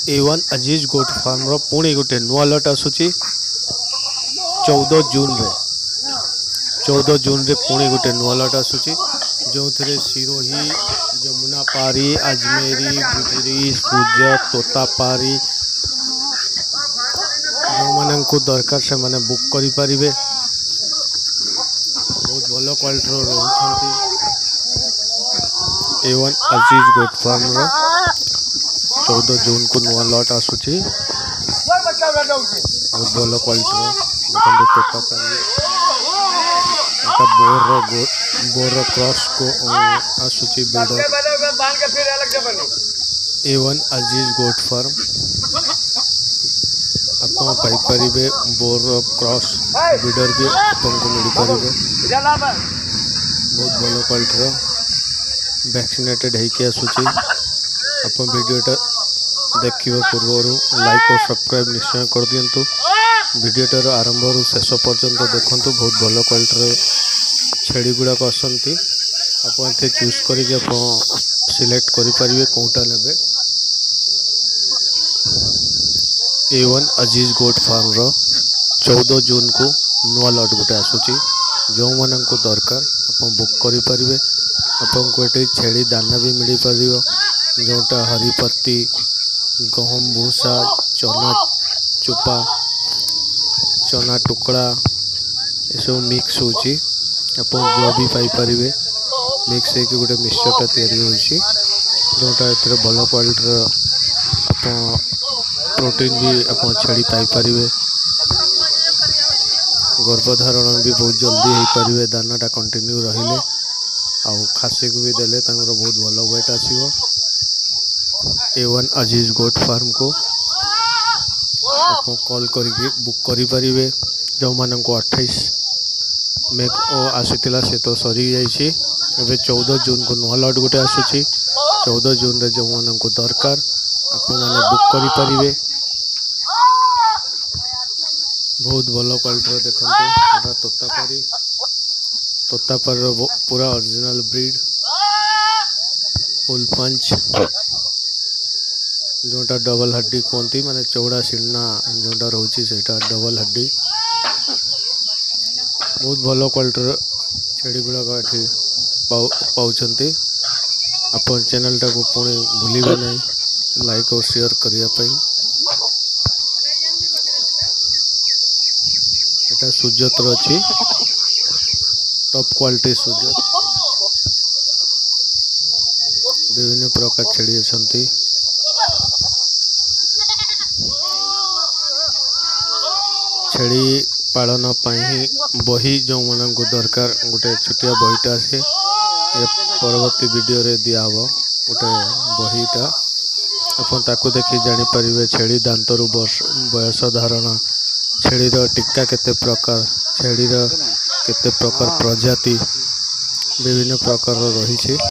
A1 Aziz goat farm पुणी गोटे नुआ लट आसूची 14 जून रे 14 जून रे पुणी गोटे नुआ लट आसूची जो थे सिरोही जमुनापारी आजमेरी गुजरी सूज तोतापारी जो मान को दरकार से माने बुक करि परिबे। बहुत भल quality रोचंती A1 Aziz goat farm 14 जून को नुआ लट आसूची बहुत भल क्वालिटी देखो तोतापारी बोर क्रॉस को आसूची बिल्डर A1 अजीज गोट फार्म आप पाइपर बोर क्रॉस ब्रीडर भी आपको मिल पार बहुत भल क्वालिटी वैक्सीनेटेड होके आसूची आप वीडियोटा देखा पूर्व लाइक और सब्सक्राइब निश्चय कर दिंतु वीडियोटार आरंभ रु शेष पर्यंत देखूँ बहुत भल क्वालिटी छेड़ी गुड़ाक आसती आप चूज कर सिलेक्ट करें कौटा ने A1 अजीज गोट फार्म 14 जून को नुआ लट गोटे आसूची जो मान को दरकार आप बुक करें आपको ये छेड़ी दाना भी मिल पार जोटा हरीपत्ती गहम भूसा चना चोपा चना टुकड़ा ये सब मिक्स होची आप जो भी पाइपर मिक्स हो गोटे मिक्सचरटा तैयारी जोटा ए भल क्वालिटी आप प्रोटीन भी आप छेड़ी पाइपर गर्भधारण भी बहुत जल्दी हो पारे दानाटा कंटिन्यू रहिले आउ खासी को भी देले बहुत भल वेट आसो A1 अजीज गोट फार्म को आप कॉल करके बुक करें जो मान को 28 मे आसीला से तो सरी जाइए 14 जून को नुआ लट गोटे आसूची 14 जून रे जो मान को दरकार आप मैंने बुक करें बहुत भल क्वालिटी देखते तोतापारी पूरा ओरिजिनल ब्रीड फुल पंच जोटा डबल हड्डी कहती माने चौड़ा सीना जोटा रोची से डबल हड्डी बहुत भल क्वालिटी छेड़ी गुड़ाक ये पाँच आप चैनल टाक पुणी भूलिए नहीं लाइक और शेयर करने एटा सुजत अच्छी टॉप क्वालिटी सुजत विभिन्न प्रकार छेड़ी अच्छा छेड़ी पालन बही जो मन को दरकार गोटे छोटिया बहीटा से परवर्ती वीडियो रे दिया गोटे बहीटा आपको देखी जापर छेड़ी दांतरु बयस धारणा छेड़ीर टीका केते प्रकार छेड़ीर केते प्रकार प्रजाति विभिन्न प्रकार रही।